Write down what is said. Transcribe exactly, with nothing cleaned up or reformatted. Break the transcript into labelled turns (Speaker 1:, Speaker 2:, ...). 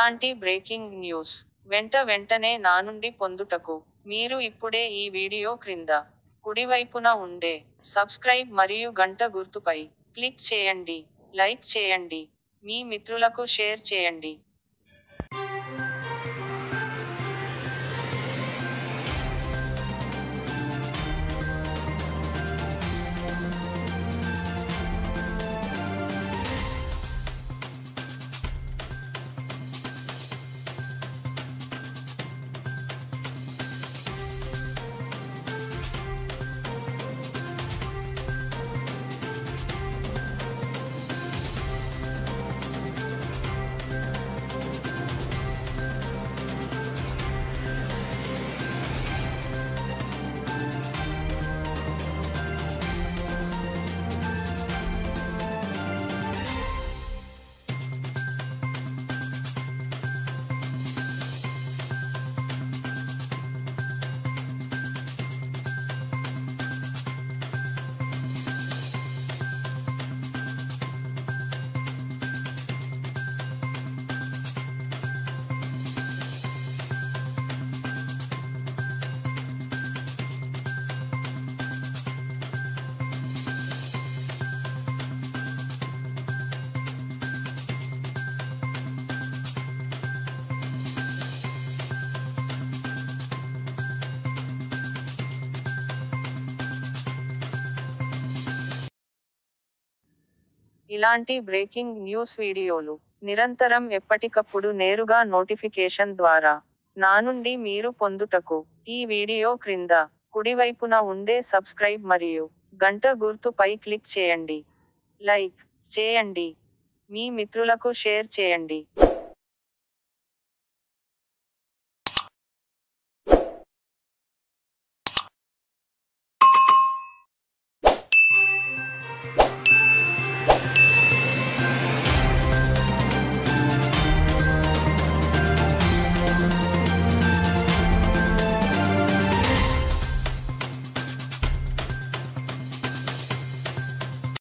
Speaker 1: ఇలాంటి breaking news వెంట వెంటనే నా నుండి పొందుటకు మీరు ఇప్పుడే ఈ వీడియో క్రింద కుడివైపున ఉండే సబ్స్క్రైబ్ మరియు గంట గుర్తుపై క్లిక్ చేయండి, లైక్ చేయండి, మీ మిత్రులకు షేర్ చేయండి. ఇలాంటి బ్రేకింగ్ న్యూస్ వీడియోలు నిరంతరం ఎప్పటికప్పుడు నేరుగా నోటిఫికేషన్ ద్వారా నా నుండి మీరు పొందుటకు ఈ వీడియో క్రింద కుడివైపున ఉండే సబ్స్క్రైబ్ మరియు గంట గుర్తుపై క్లిక్ చేయండి, లైక్ చేయండి, మీ మిత్రులకు షేర్ చేయండి.